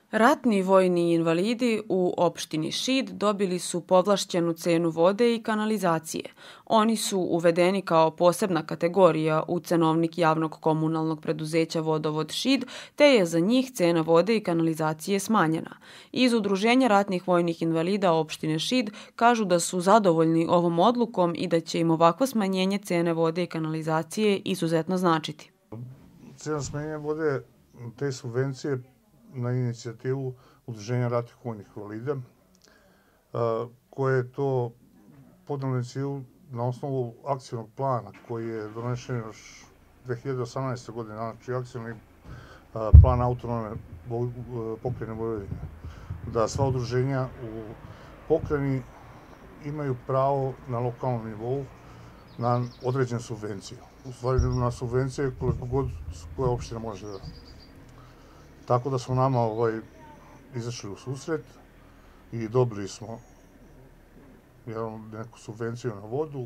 Ratni vojni invalidi u opštini Šid dobili su povlašćenu cenu vode i kanalizacije. Oni su uvedeni kao posebna kategorija u cenovnik javnog komunalnog preduzeća Vodovod Šid, te je za njih cena vode i kanalizacije smanjena. Iz Udruženja ratnih vojnih invalida opštine Šid kažu da su zadovoljni ovom odlukom i da će im ovakvo smanjenje cene vode i kanalizacije izuzetno značiti. Cena smanjenja vode, te subvencije na inicijativu Udruženja ratnih vojnih invalida, koje je to podnelo inicijativu na osnovu akcijnog plana koji je donesen još 2018. godine, znači akcijni plan autonomne pokrajine Vojvodine, da sva udruženja u pokrajini imaju pravo na lokalnom nivou na određene subvencije. U stvari na subvencije koliko god koja opština može da da. Tako da smo nama izašli u susret i dobili smo neku subvenciju na vodu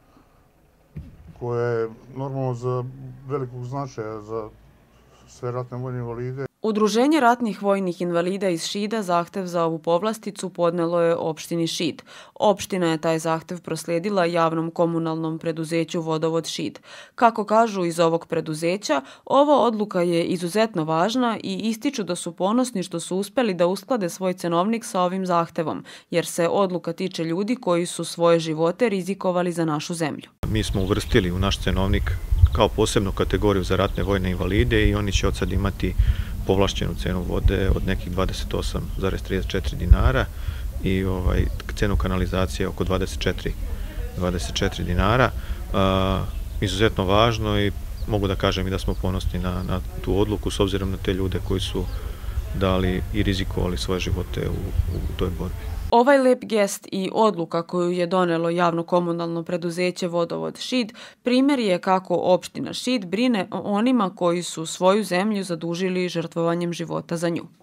koja je normalno za velikog značaja za sve ratne vojne invalide. Udruženje ratnih vojnih invalida iz Šida zahtev za ovu povlasticu podnelo je opštini Šid. Opština je taj zahtev proslijedila javnom komunalnom preduzeću Vodovod Šid. Kako kažu iz ovog preduzeća, ova odluka je izuzetno važna i ističu da su ponosni što su uspeli da usklade svoj cenovnik sa ovim zahtevom, jer se odluka tiče ljudi koji su svoje živote rizikovali za našu zemlju. Mi smo uvrstili u naš cenovnik kao posebnu kategoriju za ratne vojne invalide i oni će od sad imati povlašćenu cenu vode od nekih 28,34 dinara i cenu kanalizacije oko 24 dinara. Izuzetno važno i mogu da kažem i da smo ponosni na tu odluku s obzirom na te ljude koji su dali i rizikovali svoje živote u toj borbi. Ovaj lep gest i odluka koju je donelo javno komunalno preduzeće Vodovod Šid primjer je kako opština Šid brine o onima koji su svoju zemlju zadužili žrtvovanjem života za nju.